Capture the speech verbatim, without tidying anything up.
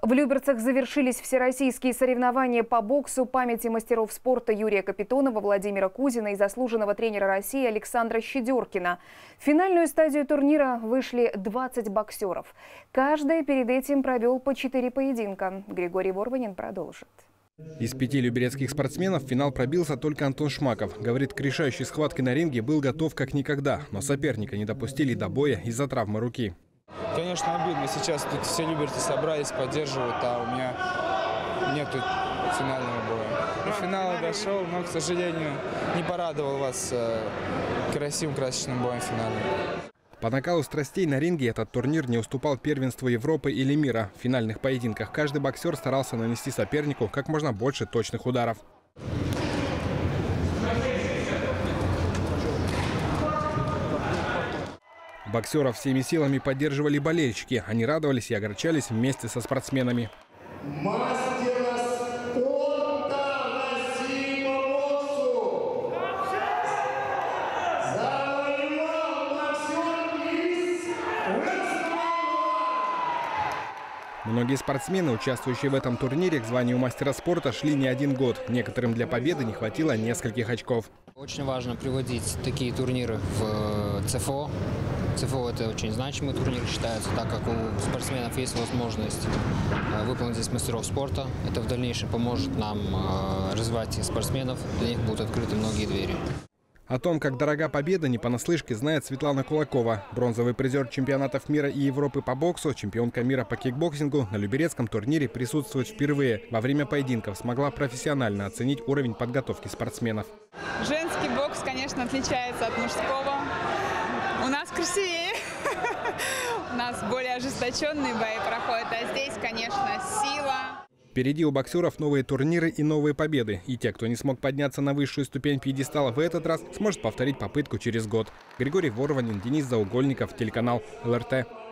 В Люберцах завершились всероссийские соревнования по боксу памяти мастеров спорта Юрия Капитонова, Владимира Кузина и заслуженного тренера России Александра Щедеркина. В финальную стадию турнира вышли двадцать боксеров. Каждый перед этим провел по четыре поединка. Григорий Ворванин продолжит. Из пяти люберецких спортсменов в финал пробился только Антон Шмаков. Говорит, к решающей схватке на ринге был готов как никогда, но соперника не допустили до боя из-за травмы руки. Конечно, обидно. Сейчас тут все люберцы собрались, поддерживают, а у меня нету финального боя. До финала дошел, но, к сожалению, не порадовал вас красивым, красочным боем финальным. По накалу страстей на ринге этот турнир не уступал первенству Европы или мира. В финальных поединках каждый боксер старался нанести сопернику как можно больше точных ударов. Боксеров всеми силами поддерживали болельщики. Они радовались и огорчались вместе со спортсменами. Мастера спорта России по боксу завоевал боксер из Ростова. Многие спортсмены, участвующие в этом турнире, к званию мастера спорта шли не один год. Некоторым для победы не хватило нескольких очков. Очень важно приводить такие турниры в ЦФО. ЦФО – это очень значимый турнир, считается, так как у спортсменов есть возможность выполнить здесь мастеров спорта. Это в дальнейшем поможет нам развивать спортсменов, для них будут открыты многие двери. О том, как дорога победа, не понаслышке знает Светлана Кулакова. Бронзовый призер чемпионатов мира и Европы по боксу, чемпионка мира по кикбоксингу на люберецком турнире присутствует впервые. Во время поединков смогла профессионально оценить уровень подготовки спортсменов. Женский бокс, конечно, отличается от мужского. У нас красивее, у нас более ожесточенные бои проходят, а здесь, конечно, сила. Впереди у боксеров новые турниры и новые победы. И те, кто не смог подняться на высшую ступень пьедестала в этот раз, сможет повторить попытку через год. Григорий Ворванин, Денис Заугольников, телеканал эл эр тэ.